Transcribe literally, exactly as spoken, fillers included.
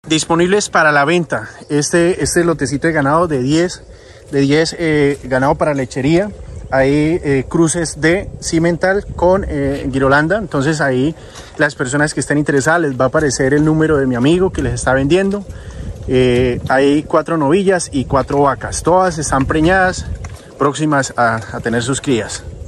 disponibles para la venta. Este, este lotecito de ganado de diez, de diez eh, ganado para lechería. Hay eh, cruces de cimental con eh, Girolanda. Entonces ahí las personas que estén interesadas les va a aparecer el número de mi amigo que les está vendiendo. Eh, hay cuatro novillas y cuatro vacas. Todas están preñadas, próximas a, a tener sus crías.